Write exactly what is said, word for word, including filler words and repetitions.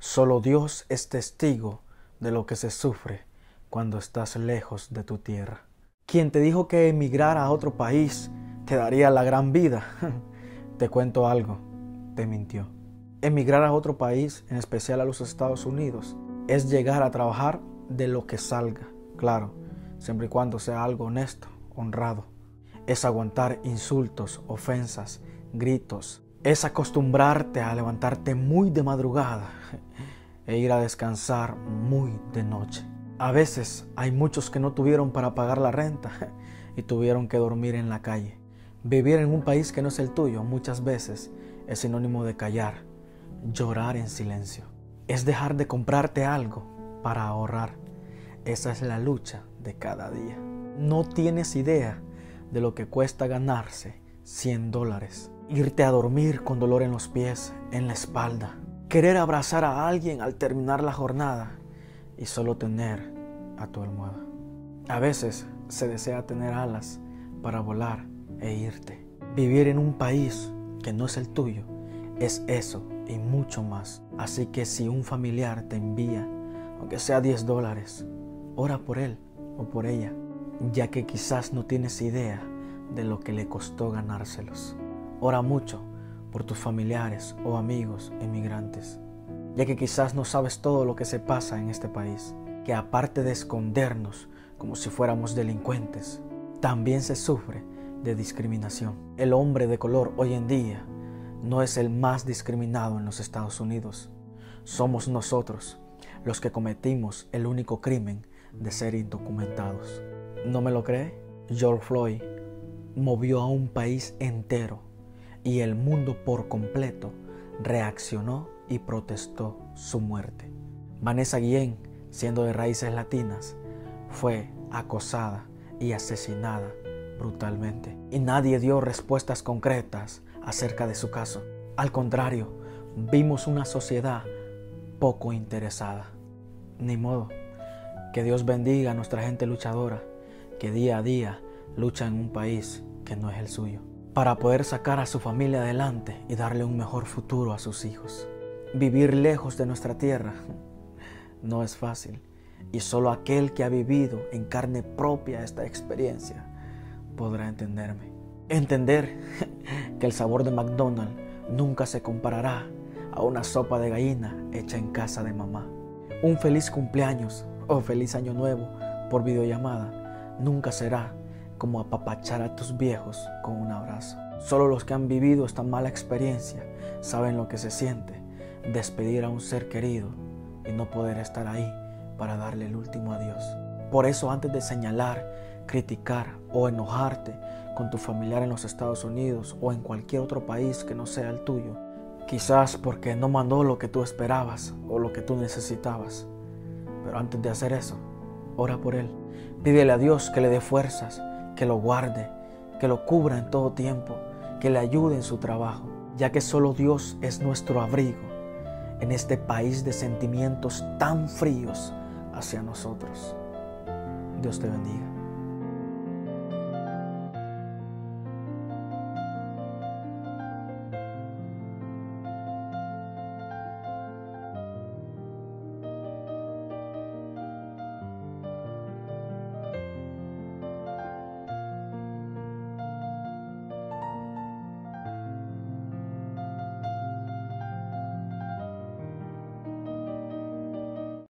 Solo Dios es testigo de lo que se sufre cuando estás lejos de tu tierra. Quien te dijo que emigrar a otro país te daría la gran vida, te cuento algo, te mintió. Emigrar a otro país, en especial a los Estados Unidos, es llegar a trabajar de lo que salga, claro, siempre y cuando sea algo honesto, honrado. Es aguantar insultos, ofensas, gritos. Es acostumbrarte a levantarte muy de madrugada e ir a descansar muy de noche. A veces hay muchos que no tuvieron para pagar la renta y tuvieron que dormir en la calle. Vivir en un país que no es el tuyo muchas veces es sinónimo de callar, llorar en silencio. Es dejar de comprarte algo para ahorrar. Esa es la lucha de cada día. No tienes idea de lo que cuesta ganarse cien dólares. Irte a dormir con dolor en los pies, en la espalda. Querer abrazar a alguien al terminar la jornada y solo tener a tu almohada. A veces se desea tener alas para volar e irte. Vivir en un país que no es el tuyo es eso y mucho más. Así que si un familiar te envía, aunque sea diez dólares, ora por él o por ella, ya que quizás no tienes idea de lo que le costó ganárselos. Ora mucho por tus familiares o amigos emigrantes, ya que quizás no sabes todo lo que se pasa en este país, que aparte de escondernos como si fuéramos delincuentes, también se sufre de discriminación. El hombre de color hoy en día no es el más discriminado en los Estados Unidos. Somos nosotros los que cometimos el único crimen de ser indocumentados. ¿No me lo cree? George Floyd movió a un país entero y el mundo por completo reaccionó y protestó su muerte. Vanessa Guillén, siendo de raíces latinas, fue acosada y asesinada brutalmente. Y nadie dio respuestas concretas acerca de su caso. Al contrario, vimos una sociedad poco interesada. Ni modo. Que Dios bendiga a nuestra gente luchadora, que día a día lucha en un país que no es el suyo, para poder sacar a su familia adelante y darle un mejor futuro a sus hijos. Vivir lejos de nuestra tierra no es fácil, y solo aquel que ha vivido en carne propia esta experiencia podrá entenderme. Entender que el sabor de McDonald's nunca se comparará a una sopa de gallina hecha en casa de mamá. Un feliz cumpleaños o feliz año nuevo por videollamada nunca será como apapachar a tus viejos con un abrazo. Solo los que han vivido esta mala experiencia saben lo que se siente despedir a un ser querido y no poder estar ahí para darle el último adiós. Por eso, antes de señalar, criticar o enojarte con tu familiar en los Estados Unidos o en cualquier otro país que no sea el tuyo, quizás porque no mandó lo que tú esperabas o lo que tú necesitabas, pero antes de hacer eso, ora por él. Pídele a Dios que le dé fuerzas, que lo guarde, que lo cubra en todo tiempo, que le ayude en su trabajo, ya que solo Dios es nuestro abrigo en este país de sentimientos tan fríos hacia nosotros. Dios te bendiga.